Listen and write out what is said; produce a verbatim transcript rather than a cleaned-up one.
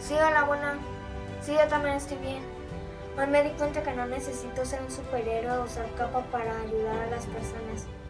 Sí, hola, buena. Sí, yo también estoy bien. Hoy me di cuenta que no necesito ser un superhéroe o usar capa para ayudar a las personas.